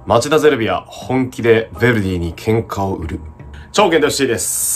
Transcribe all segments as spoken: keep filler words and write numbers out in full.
町田ゼルビア、本気でヴェルディに喧嘩を売る。超剣としいです。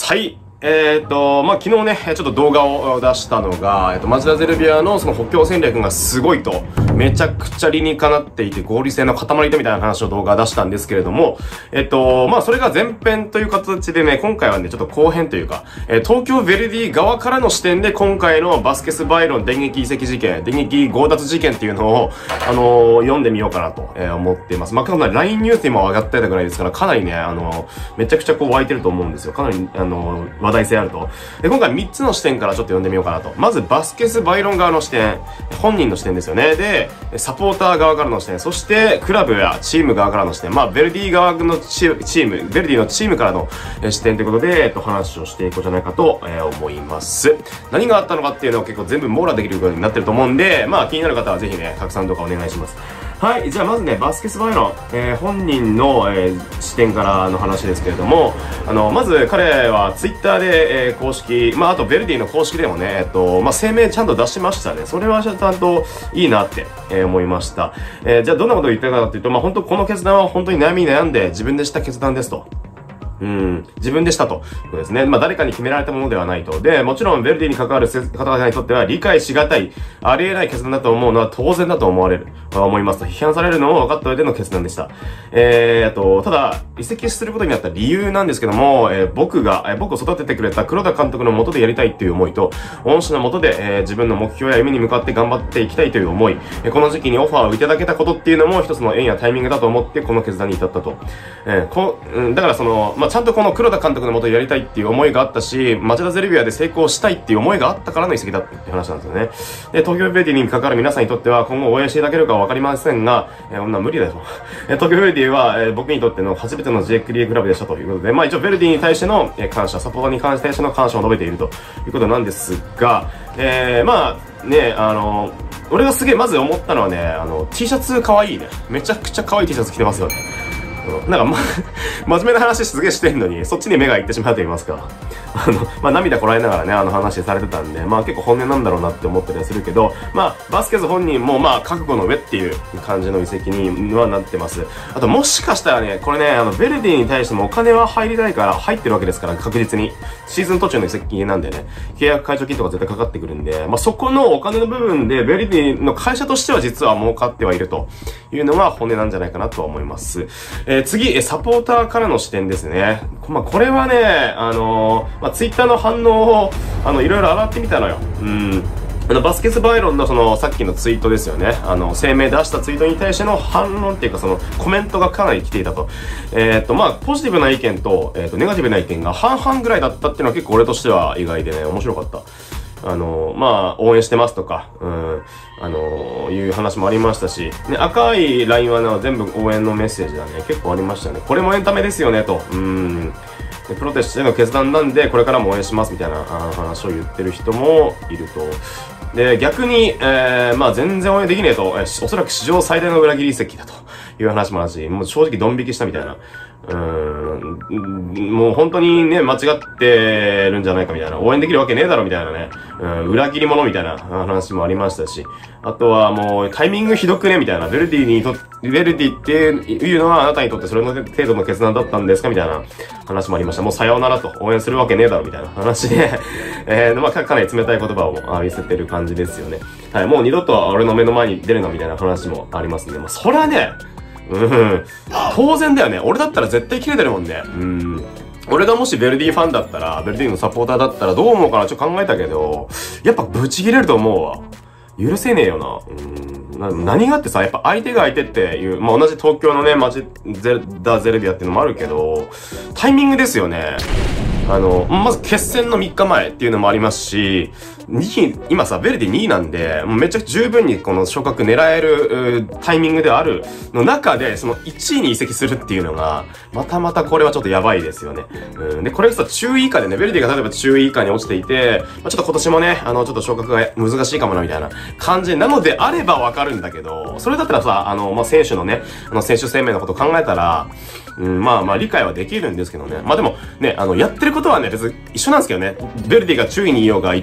はい。えーっと、まあ、昨日ね、ちょっと動画を出したのが、えっと、町田ゼルビアのその補強戦略がすごいと、めちゃくちゃ理にかなっていて合理性の塊だみたいな話を動画出したんですけれども、えっと、まあ、それが前編という形でね、今回はね、ちょっと後編というか、えー、東京ヴェルディ側からの視点で今回のバスケスバイロン電撃移籍事件、電撃強奪事件っていうのを、あのー、読んでみようかなと、えー、思っています。まあ、かなり ライン ニュースにも上がったぐらいですから、かなりね、あのー、めちゃくちゃこう湧いてると思うんですよ。かなり、あのー、話題性あると。で、今回みっつの視点からちょっと読んでみようかなと。まず、バスケスバイロン側の視点、本人の視点ですよね。で、サポーター側からの視点、そして、クラブやチーム側からの視点、まあ、ヴェルディ側のチーム、ヴェルディのチームからの視点ということで、えっと、話をしていこうじゃないかと、えー、思います。何があったのかっていうのを結構全部網羅できるようになってると思うんで、まあ、気になる方はぜひね、拡散とかお願いします。はい。じゃあまずね、バスケスバイロン、えー、本人の、えー、視点からの話ですけれども、あの、まず彼はツイッターで、えー、公式、まあ、あとヴェルディの公式でもね、えっと、まあ、声明ちゃんと出しましたね。それはちゃんといいなって、えー、思いました。えー、じゃあどんなことを言ったかというと、まあ、本当この決断は本当に悩みに悩んで自分でした決断ですと。うん。自分でしたと。そうですね。まあ、誰かに決められたものではないと。で、もちろん、ヴェルディに関わる方々にとっては理解しがたい、ありえない決断だと思うのは当然だと思われる。思いますと。批判されるのを分かった上での決断でした。えー、あと、ただ、移籍することになった理由なんですけども、えー、僕が、えー、僕を育ててくれた黒田監督の下でやりたいっていう思いと、恩師の下で、えー、自分の目標や夢に向かって頑張っていきたいという思い、えー、この時期にオファーをいただけたことっていうのも一つの縁やタイミングだと思って、この決断に至ったと。えー、こうん、だからその、まあ、ちゃんとこの黒田監督の下でやりたいっていう思いがあったし、町田ゼルビアで成功したいっていう思いがあったからの移籍だっていう話なんですよね。で、東京ヴェルディに関わる皆さんにとっては今後応援していただけるかはわかりませんが、えー、こんな無理だよ。東京ヴェルディは、えー、僕にとっての初めての ジェイクリークラブでしたということで、まあ一応ヴェルディに対しての、えー、感謝、サポーターに関しての感謝を述べているということなんですが、えー、まあね、あのー、俺がすげえまず思ったのはね、あの、T シャツ可愛いね。めちゃくちゃ可愛い T シャツ着てますよね。なんか、ま、真面目な話すげえしてんのに、そっちに目がいってしまうと言いますか。あの、まあ、涙こらえながらね、あの話されてたんで、まあ結構本音なんだろうなって思ったりはするけど、まあ、バスケス本人もまあ、覚悟の上っていう感じの移籍にはなってます。あと、もしかしたらね、これね、あの、ヴェルディに対してもお金は入りたいから入ってるわけですから、確実に。シーズン途中の移籍なんでね、契約解除金とか絶対かかってくるんで、まあそこのお金の部分で、ヴェルディの会社としては実は儲かってはいるというのが本音なんじゃないかなとは思います。えー、次、サポーターからの視点ですね。まあこれはね、あのー、まあ、ツイッターの反応を、あの、いろいろ洗ってみたのよ。うん。あの、バスケスバイロンのその、さっきのツイートですよね。あの、声明出したツイートに対しての反論っていうか、その、コメントがかなり来ていたと。えー、っと、まあ、ポジティブな意見と、えー、っと、ネガティブな意見が半々ぐらいだったっていうのは結構俺としては意外でね、面白かった。あの、まあ、応援してますとか、うん、あの、いう話もありましたし、ね、赤いラインはね、全部応援のメッセージだね。結構ありましたね。これもエンタメですよね、と。うん。でプロテストでの決断なんで、これからも応援しますみたいな話を言ってる人もいると。で、逆に、えー、まあ全然応援できねえと、えー、おそらく史上最大の裏切り移籍だという話もあるし、もう正直ドン引きしたみたいな。うーん、もう本当にね、間違ってるんじゃないかみたいな。応援できるわけねえだろみたいなね。うん、裏切り者みたいな話もありましたし。あとはもうタイミングひどくねみたいな。ヴェルディにと、ヴェルディっていうのはあなたにとってそれの程度の決断だったんですかみたいな話もありました。もうさようならと応援するわけねえだろみたいな話で、えー、まあかなり冷たい言葉を浴びせてる感じですよね。はい、もう二度と俺の目の前に出るなみたいな話もありますんで、まあそれはね、うん。当然だよね。俺だったら絶対切れてるもんね。うん。俺がもしヴェルディファンだったら、ヴェルディのサポーターだったらどう思うかなちょっと考えたけど、やっぱブチ切れると思うわ。許せねえよな。うん。何があってさ、やっぱ相手が相手っていう、まあ同じ東京のね、マジゼルダ・ゼルビアっていうのもあるけど、タイミングですよね。あの、まず決戦のみっかまえっていうのもありますし、にい、今さ、ヴェルディにいなんで、もうめっちゃ十分にこの昇格狙えるタイミングであるの中で、そのいちいに移籍するっていうのが、またまたこれはちょっとやばいですよね。うん、で、これさ、中位以下でね、ヴェルディが例えば中位以下に落ちていて、まあ、ちょっと今年もね、あの、ちょっと昇格が難しいかもなみたいな感じなのであればわかるんだけど、それだったらさ、あの、まあ、選手のね、あの、選手生命のこと考えたら、うん、まあまあ理解はできるんですけどね。まあでもね、あの、やってることはね、別に一緒なんですけどね。ヴェルディが中位にいようが、にいに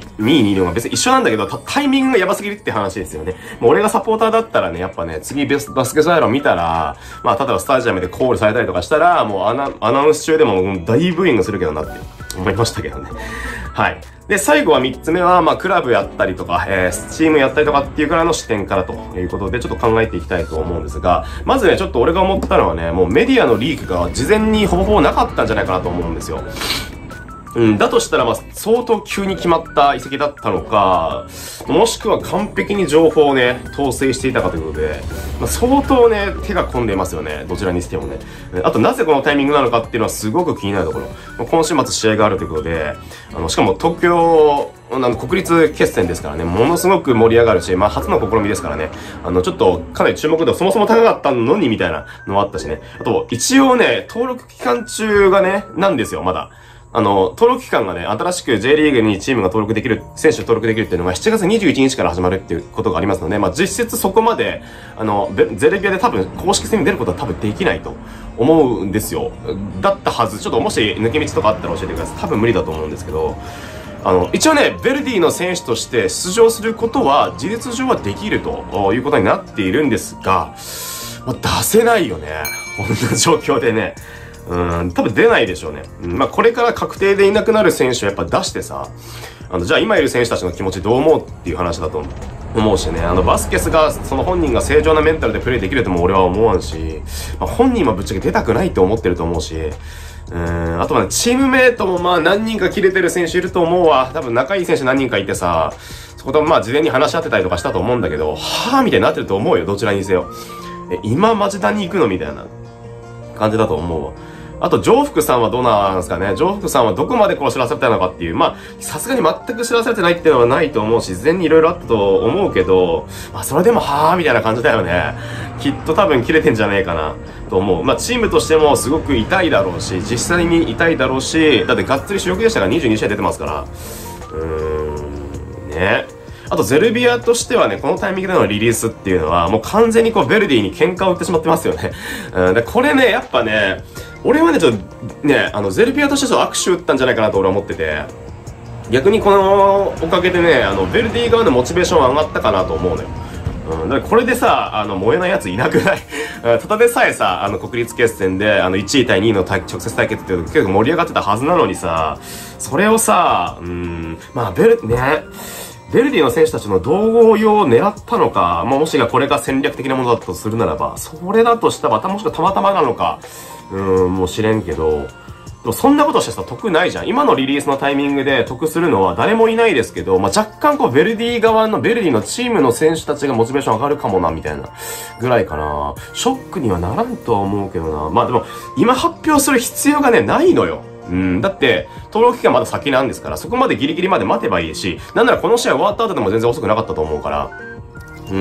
にいるのが別に一緒なんだけど、タイミングがやばすぎるって話ですよね。もう俺がサポーターだったらね、やっぱね、次バスケサイラを見たら、まあ、例えばスタジアムでコールされたりとかしたら、もうアナ、アナウンス中でも大ブーイングするけどなって思いましたけどね。はい。で、最後は三つ目は、まあ、クラブやったりとか、えー、チームやったりとかっていうからの視点からということで、ちょっと考えていきたいと思うんですが、まずね、ちょっと俺が思ったのはね、もうメディアのリークが事前にほぼほぼなかったんじゃないかなと思うんですよ。うん、だとしたら、まあ、相当急に決まった移籍だったのか、もしくは完璧に情報をね、統制していたかということで、まあ、相当ね、手が込んでいますよね。どちらにしてもね。あと、なぜこのタイミングなのかっていうのはすごく気になるところ。今週末試合があるということで、あの、しかも東京、あの、国立決戦ですからね、ものすごく盛り上がるし、まあ、初の試みですからね、あの、ちょっと、かなり注目度そもそも高かったのに、みたいなのもあったしね。あと、一応ね、登録期間中がね、なんですよ、まだ。あの、登録期間がね、新しく J リーグにチームが登録できる、選手登録できるっていうのがしちがつにじゅういちにちから始まるっていうことがありますので、まあ実質そこまで、あの、ゼルビアで多分公式戦に出ることは多分できないと思うんですよ。だったはず。ちょっともし抜け道とかあったら教えてください。多分無理だと思うんですけど、あの、一応ね、ヴェルディの選手として出場することは事実上はできるということになっているんですが、まあ、出せないよね。こんな状況でね。うん、多分出ないでしょうね。うん、まあ、これから確定でいなくなる選手をやっぱ出してさ、あの、じゃあ今いる選手たちの気持ちどう思うっていう話だと思うしね。あの、バスケスが、その本人が正常なメンタルでプレイできるとも俺は思わんし、まあ、本人はぶっちゃけ出たくないって思ってると思うし、うん、あとはね、チームメイトもまあ何人か切れてる選手いると思うわ。多分仲いい選手何人かいてさ、そことまあ事前に話し合ってたりとかしたと思うんだけど、はぁみたいになってると思うよ、どちらにせよ。え、今町田に行くのみたいな感じだと思うわ。あと、ジョーフクさんはどうなんですかね。ジョーフクさんはどこまでこう知らされたのかっていう。まあ、さすがに全く知らされてないっていうのはないと思うし、事前にいろいろあったと思うけど、まあ、それでも、はぁーみたいな感じだよね。きっと多分切れてんじゃねえかな、と思う。まあ、チームとしてもすごく痛いだろうし、実際に痛いだろうし、だってがっつり主力でしたからにじゅうにしあい出てますから。うーん、ね。あと、ゼルビアとしてはね、このタイミングでのリリースっていうのは、もう完全にこう、ヴェルディに喧嘩を売ってしまってますよね。うん、で、これね、やっぱね、俺はね、ちょっと、ね、あの、ゼルビアとしてちょっと握手打ったんじゃないかなと俺は思ってて、逆にこのおかげでね、あの、ヴェルディ側のモチベーションは上がったかなと思うのよ。うん、だからこれでさ、あの、燃えないやついなくないただでさえさ、あの、国立決戦で、あの、いちい対にいの直接対決っていうの結構盛り上がってたはずなのにさ、それをさ、うん、まあ、ベル、ね、ヴェルディの選手たちの動揺を狙ったのか、まあ、もしがこれが戦略的なものだとするならば、それだとしたら、もしくはたまたまなのか、うーん、もう知れんけど、でもそんなことしてさ、得ないじゃん。今のリリースのタイミングで得するのは誰もいないですけど、まあ、若干こう、ヴェルディ側の、ヴェルディのチームの選手たちがモチベーション上がるかもな、みたいな、ぐらいかな。ショックにはならんとは思うけどな。まあでも、今発表する必要がね、ないのよ。うん、だって、登録期間まだ先なんですから、そこまでギリギリまで待てばいいし、なんならこの試合終わった後でも全然遅くなかったと思うから。うん。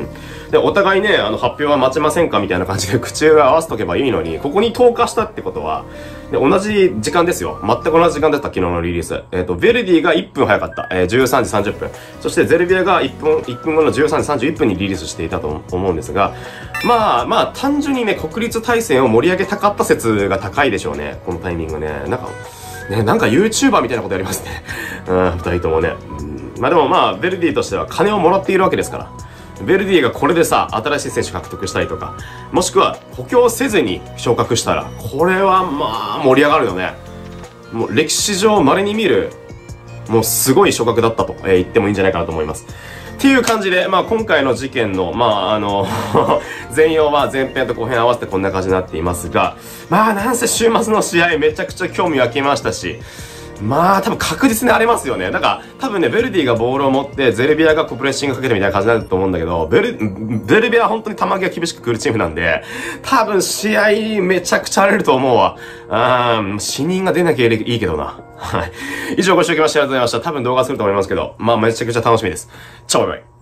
で、お互いね、あの、発表は待ちませんかみたいな感じで口を合わせとけばいいのに、ここに投下したってことは、で、同じ時間ですよ。全く同じ時間だった昨日のリリース。えっと、ヴェルディがいっぷん早かった。えー、じゅうさんじさんじゅっぷん。そしてゼルビアがいっぷん、いっぷんごのじゅうさんじさんじゅういっぷんにリリースしていたと思うんですが、まあ、まあ、単純にね、国立対戦を盛り上げたかった説が高いでしょうね。このタイミングね。なんか、ね、なんか YouTuber みたいなことやりますね。うん、二人ともね。うん、まあでもまあ、ヴェルディとしては金をもらっているわけですから。ヴェルディがこれでさ、新しい選手獲得したりとか、もしくは補強せずに昇格したら、これはまあ盛り上がるよね。もう歴史上稀に見る、もうすごい昇格だったと、えー、言ってもいいんじゃないかなと思います。っていう感じで、まあ今回の事件の、まああの、全容は前編と後編合わせてこんな感じになっていますが、まあなんせ週末の試合めちゃくちゃ興味湧きましたし、まあ多分確実に荒れますよね。なんか多分ね、ヴェルディがボールを持ってゼルビアがこうプレッシングかけてみたいな感じになると思うんだけど、ベル、ゼルビアは本当に球際厳しく来るチームなんで、多分試合めちゃくちゃ荒れると思うわ。あー、死人が出なきゃいいけどな。はい。以上ご視聴いただきましてありがとうございました。多分動画すると思いますけど、まあめちゃくちゃ楽しみです。チャオバイバイ。